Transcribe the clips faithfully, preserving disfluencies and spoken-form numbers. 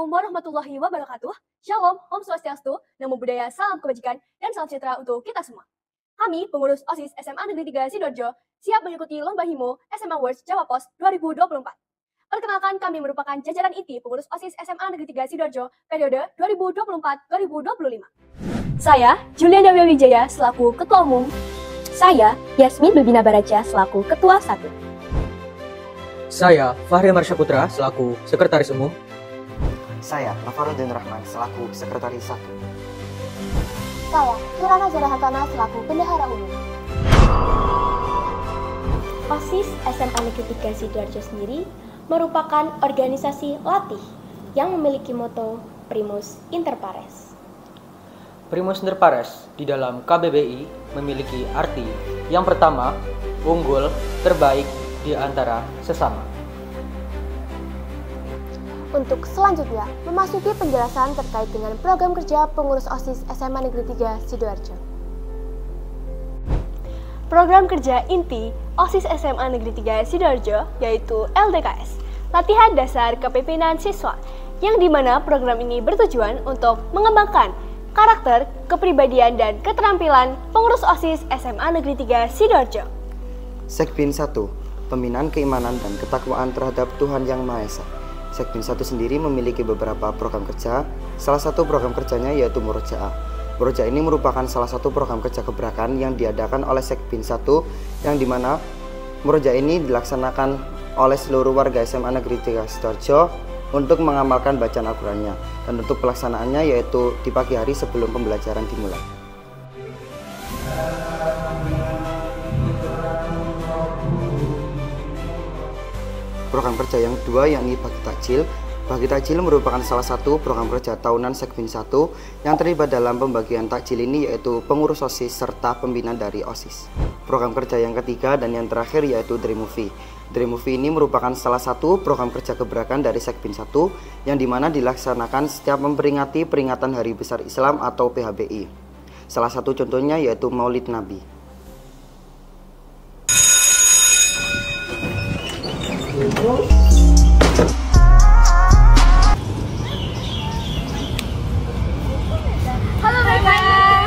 Assalamualaikum warahmatullahi wabarakatuh. Shalom, Om Swastiastu, Namo Buddhaya, salam kebajikan, dan salam sejahtera untuk kita semua. Kami, pengurus OSIS S M A Negeri tiga Sidoarjo, siap mengikuti Lomba Himo S M A Awards Jawa Pos dua ribu dua puluh empat. Perkenalkan, kami merupakan jajaran I T pengurus OSIS S M A Negeri tiga Sidoarjo periode dua ribu dua puluh empat sampai dua ribu dua puluh lima. Saya, Juliana Wijaya, selaku Ketua Umum. Saya, Yasmin Bebina Baraja, selaku Ketua satu. Saya, Fahri Marsyaputra, selaku Sekretaris Umum. Saya, Nafaruddin Rahman, selaku Sekretaris satu. Saya, Kirana Zarahatana, selaku Bendahara Umum. OSIS S M A Negeri tiga Sidoarjo sendiri merupakan organisasi latih yang memiliki moto Primus Inter Pares. Primus Inter Pares di dalam K B B I memiliki arti yang pertama, unggul, terbaik di antara sesama. Untuk selanjutnya, memasuki penjelasan terkait dengan program kerja pengurus OSIS S M A Negeri tiga Sidoarjo. Program kerja inti OSIS S M A Negeri tiga Sidoarjo yaitu L D K S, Latihan Dasar Kepemimpinan Siswa, yang dimana program ini bertujuan untuk mengembangkan karakter, kepribadian, dan keterampilan pengurus OSIS S M A Negeri tiga Sidoarjo. Sekbin satu, Pembinaan Keimanan dan Ketakwaan terhadap Tuhan Yang Maha Esa. Sekbin satu sendiri memiliki beberapa program kerja. Salah satu program kerjanya yaitu Murojaah. Murojaah ini merupakan salah satu program kerja kebrakan yang diadakan oleh Sekbin satu, yang dimana Murojaah ini dilaksanakan oleh seluruh warga S M A Negeri tiga Sidoarjo untuk mengamalkan bacaan Al-Qur'annya, dan untuk pelaksanaannya yaitu di pagi hari sebelum pembelajaran dimulai. Program kerja yang kedua yakni Bagi Takjil. Bagi Takjil merupakan salah satu program kerja tahunan Sekbin satu yang terlibat dalam pembagian takjil ini yaitu pengurus OSIS serta pembina dari OSIS. Program kerja yang ketiga dan yang terakhir yaitu Dream Movie. Dream Movie ini merupakan salah satu program kerja gebrakan dari Sekbin satu yang dimana dilaksanakan setiap memperingati peringatan Hari Besar Islam atau P H B I. Salah satu contohnya yaitu Maulid Nabi. Halo Bapak.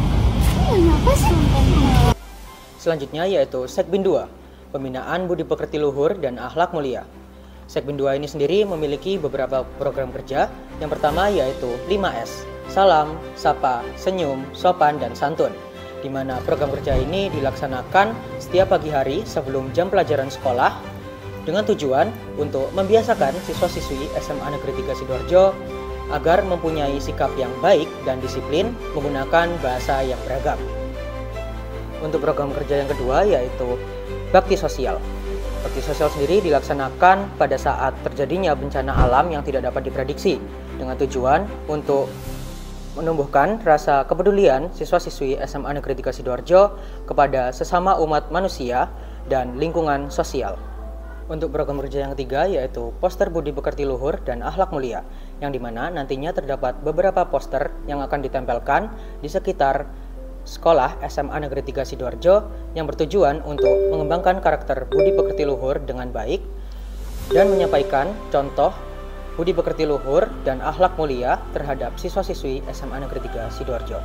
Selanjutnya yaitu Sekbin dua, Pembinaan Budi Pekerti Luhur dan Akhlak Mulia. Sekbin dua ini sendiri memiliki beberapa program kerja. Yang pertama yaitu lima S, Salam, Sapa, Senyum, Sopan, dan Santun, di mana program kerja ini dilaksanakan setiap pagi hari sebelum jam pelajaran sekolah dengan tujuan untuk membiasakan siswa-siswi S M A Negeri tiga Sidoarjo agar mempunyai sikap yang baik dan disiplin menggunakan bahasa yang beragam. Untuk program kerja yang kedua yaitu Bakti Sosial. Bakti Sosial sendiri dilaksanakan pada saat terjadinya bencana alam yang tidak dapat diprediksi dengan tujuan untuk menumbuhkan rasa kepedulian siswa-siswi S M A Negeri tiga Sidoarjo kepada sesama umat manusia dan lingkungan sosial. Untuk program kerja yang ketiga yaitu Poster Budi Pekerti Luhur dan Akhlak Mulia, yang dimana nantinya terdapat beberapa poster yang akan ditempelkan di sekitar sekolah S M A Negeri tiga Sidoarjo yang bertujuan untuk mengembangkan karakter Budi Pekerti Luhur dengan baik dan menyampaikan contoh Budi Pekerti Luhur dan Akhlak Mulia terhadap siswa-siswi S M A Negeri tiga Sidoarjo.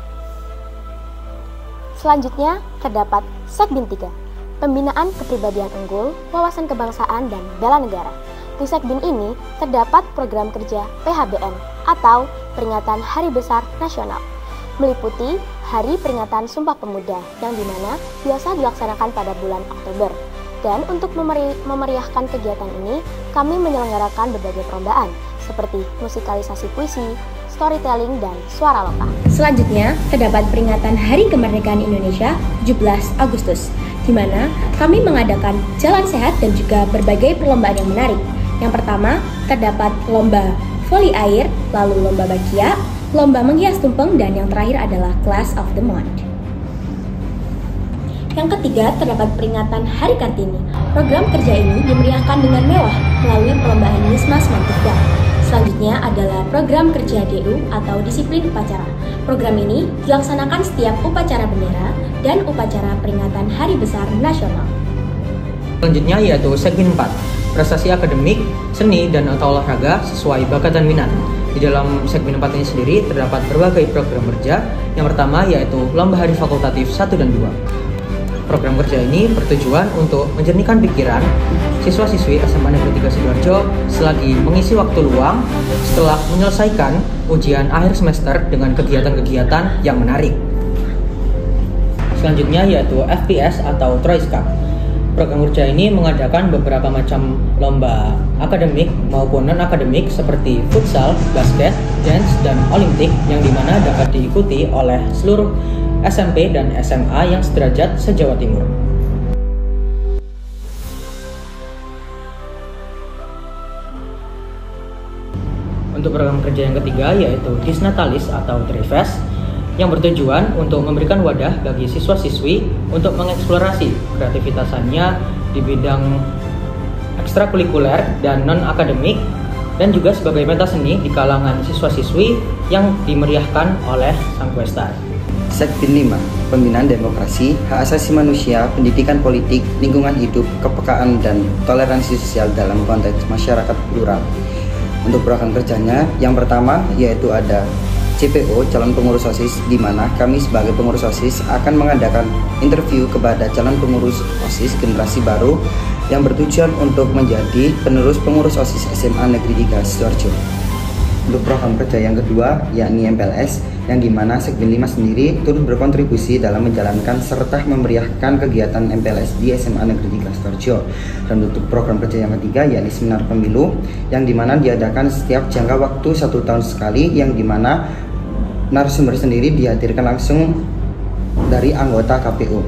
Selanjutnya terdapat Sekbin tiga, Pembinaan Kepribadian Unggul, Wawasan Kebangsaan, dan Bela Negara. Di Sekbin ini terdapat program kerja P H B N atau Peringatan Hari Besar Nasional, meliputi Hari Peringatan Sumpah Pemuda yang dimana biasa dilaksanakan pada bulan Oktober. Dan untuk memeri memeriahkan kegiatan ini, kami menyelenggarakan berbagai perlombaan seperti musikalisasi puisi, storytelling, dan suara loka. Selanjutnya, terdapat peringatan Hari Kemerdekaan Indonesia tujuh belas Agustus, di mana kami mengadakan jalan sehat dan juga berbagai perlombaan yang menarik. Yang pertama, terdapat lomba voli air, lalu lomba bakia, lomba menghias tumpeng, dan yang terakhir adalah Class of the Month. Yang ketiga, terdapat peringatan Hari Kartini. Program kerja ini dimeriahkan dengan mewah melalui perlombaan Nismas Mantifda. Selanjutnya adalah program kerja D U atau Disiplin Upacara. Program ini dilaksanakan setiap upacara bendera dan upacara peringatan Hari Besar Nasional. Selanjutnya yaitu Sekbin empat, prestasi akademik, seni, dan atau olahraga sesuai bakat dan minat. Di dalam segmen empat ini sendiri terdapat berbagai program kerja. Yang pertama yaitu Lomba Hari Fakultatif satu dan dua. Program kerja ini bertujuan untuk menjernihkan pikiran siswa-siswi S M A Negeri tiga Sidoarjo selagi mengisi waktu luang setelah menyelesaikan ujian akhir semester dengan kegiatan-kegiatan yang menarik. Selanjutnya yaitu F P S atau Troiska. Program kerja ini mengadakan beberapa macam lomba akademik maupun non-akademik seperti futsal, basket, dance, dan olimpik yang dimana dapat diikuti oleh seluruh S M P dan S M A yang sederajat se-Jawa Timur. Untuk program kerja yang ketiga yaitu Disnatalis atau Trifest yang bertujuan untuk memberikan wadah bagi siswa-siswi untuk mengeksplorasi kreativitasannya di bidang ekstrakurikuler dan non-akademik dan juga sebagai pentas seni di kalangan siswa-siswi yang dimeriahkan oleh Sang Kuesta. Sekbin lima, Pembinaan Demokrasi, Hak Asasi Manusia, Pendidikan Politik, Lingkungan Hidup, Kepekaan, dan Toleransi Sosial dalam konteks masyarakat plural. Untuk program kerjanya, yang pertama yaitu ada C P O, calon pengurus OSIS, di mana kami sebagai pengurus OSIS akan mengadakan interview kepada calon pengurus OSIS generasi baru yang bertujuan untuk menjadi penerus pengurus OSIS S M A Negeri tiga Sidoarjo. Untuk program kerja yang kedua yakni M P L S, yang dimana Sekbin lima sendiri turut berkontribusi dalam menjalankan serta memeriahkan kegiatan M P L S di S M A Negeri tiga Sidoarjo. Dan untuk program kerja yang ketiga yakni Seminar Pemilu, yang dimana diadakan setiap jangka waktu satu tahun sekali, yang dimana narasumber sendiri dihadirkan langsung dari anggota K P U.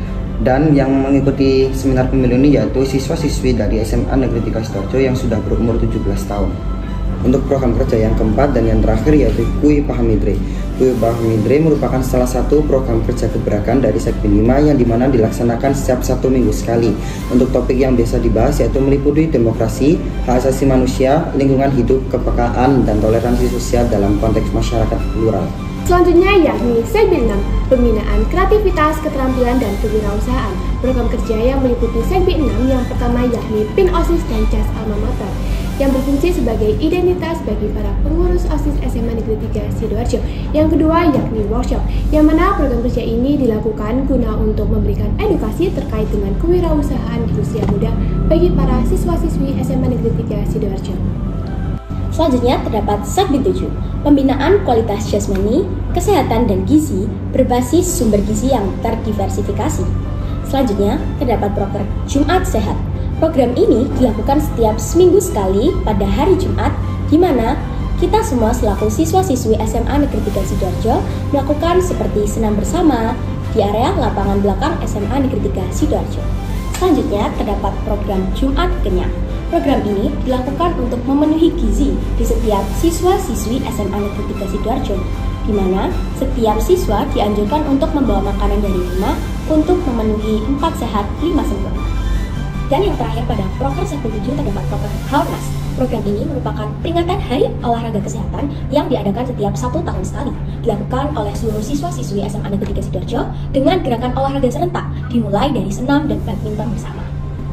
Dan yang mengikuti seminar pemilu ini yaitu siswa-siswi dari S M A Negeri tiga Sidoarjo yang sudah berumur tujuh belas tahun. Untuk program kerja yang keempat dan yang terakhir yaitu K U I Paham Idre. K U I Paham Idre merupakan salah satu program kerja gebrakan dari Sekbin lima yang dimana dilaksanakan setiap satu minggu sekali. Untuk topik yang biasa dibahas yaitu meliputi demokrasi, hak asasi manusia, lingkungan hidup, kepekaan, dan toleransi sosial dalam konteks masyarakat plural. Selanjutnya yakni Sekbin enam, Pembinaan Kreativitas, Keterampilan, dan Kewirausahaan. Program kerja yang meliputi Sekbin enam yang pertama yakni P I N OSIS dan C A S Alma Mater, yang berfungsi sebagai identitas bagi para pengurus OSIS S M A Negeri tiga Sidoarjo. Yang kedua yakni workshop, yang mana program kerja ini dilakukan guna untuk memberikan edukasi terkait dengan kewirausahaan di usia muda bagi para siswa-siswi S M A Negeri tiga Sidoarjo. Selanjutnya terdapat Sekbin tujuh, Pembinaan Kualitas Jasmani, Kesehatan, dan Gizi berbasis sumber gizi yang terdiversifikasi. Selanjutnya terdapat program Jumat Sehat. Program ini dilakukan setiap seminggu sekali pada hari Jumat, di mana kita semua selaku siswa-siswi S M A Negeri tiga Sidoarjo melakukan seperti senam bersama di area lapangan belakang S M A Negeri tiga Sidoarjo. Selanjutnya terdapat program Jumat Kenyang. Program ini dilakukan untuk memenuhi gizi di setiap siswa-siswi S M A Negeri tiga Sidoarjo, di mana setiap siswa dianjurkan untuk membawa makanan dari rumah untuk memenuhi empat sehat lima sempurna. Dan yang terakhir pada program Sekbin tujuh terdapat program Harnas. Program ini merupakan peringatan Hari Olahraga Kesehatan yang diadakan setiap satu tahun sekali. Dilakukan oleh seluruh siswa-siswi S M A Negeri tiga Sidoarjo dengan gerakan olahraga serentak, dimulai dari senam dan badminton bersama.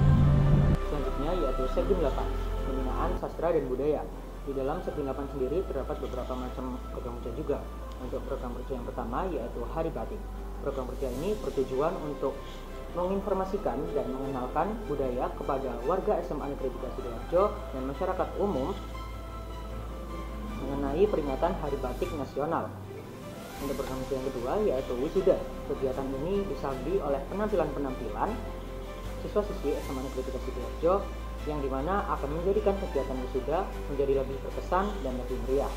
Selanjutnya yaitu Sekbin delapan, Pembinaan Sastra dan Budaya. Di dalam Sekbin delapan sendiri terdapat beberapa macam program kerja juga. Untuk program kerja yang pertama yaitu Hari Batik. Program kerja ini bertujuan untuk menginformasikan dan mengenalkan budaya kepada warga S M A Negeri tiga Sidoarjo dan masyarakat umum mengenai peringatan Hari Batik Nasional. Untuk program yang kedua yaitu Wisuda. Kegiatan ini disertai oleh penampilan-penampilan siswa-siswi S M A Negeri tiga Sidoarjo yang dimana akan menjadikan kegiatan wisuda menjadi lebih berkesan dan lebih meriah.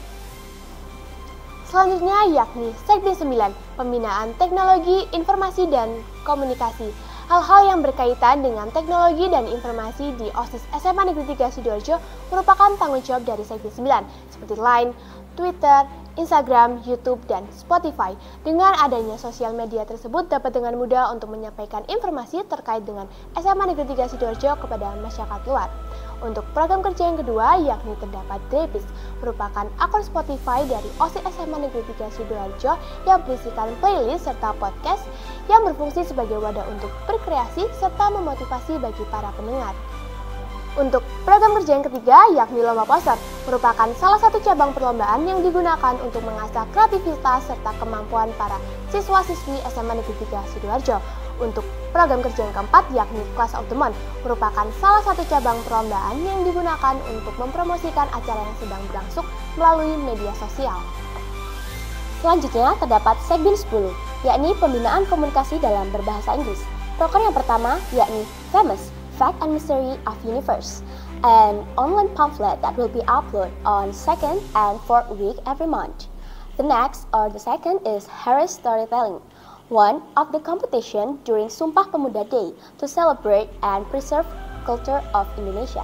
Selanjutnya yakni Sekbin sembilan, Pembinaan Teknologi, Informasi, dan Komunikasi. Hal-hal yang berkaitan dengan teknologi dan informasi di OSIS S M A Negeri tiga Sidoarjo merupakan tanggung jawab dari Sekbin sembilan, seperti Line, Twitter, Instagram, YouTube, dan Spotify. Dengan adanya sosial media tersebut dapat dengan mudah untuk menyampaikan informasi terkait dengan S M A Negeri tiga Sidoarjo kepada masyarakat luar. Untuk program kerja yang kedua yakni terdapat Drepis, merupakan akun Spotify dari OSIS S M A Negeri tiga Sidoarjo yang berisikan playlist serta podcast yang berfungsi sebagai wadah untuk berkreasi serta memotivasi bagi para pendengar. Untuk program kerja yang ketiga, yakni lomba poster, merupakan salah satu cabang perlombaan yang digunakan untuk mengasah kreativitas serta kemampuan para siswa-siswi S M A Negeri tiga Sidoarjo. Untuk program kerja yang keempat, yakni Class of the Month, merupakan salah satu cabang perlombaan yang digunakan untuk mempromosikan acara yang sedang berlangsung melalui media sosial. Selanjutnya, terdapat Segbin sepuluh, yakni pembinaan komunikasi dalam berbahasa Inggris. Program yang pertama, yakni Famous Fact and Mystery of Universe, an online pamphlet that will be uploaded on second and fourth week every month. The next, or the second, is Harris Storytelling, one of the competition during Sumpah Pemuda Day to celebrate and preserve culture of Indonesia.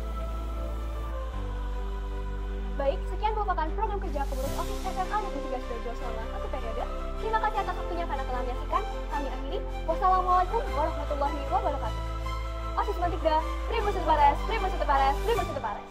Baik, sekian merupakan program kerja pengurus OSIS S M A Negeri tiga Sidoarjo selama satu periode. Terima kasih atas waktunya karena telah menyaksikan. Kami akhiri. Wassalamualaikum warahmatullahi wabarakatuh. OSIS Mantikda, Primus Inter Pares, Primus Inter Pares, Primus Inter Pares.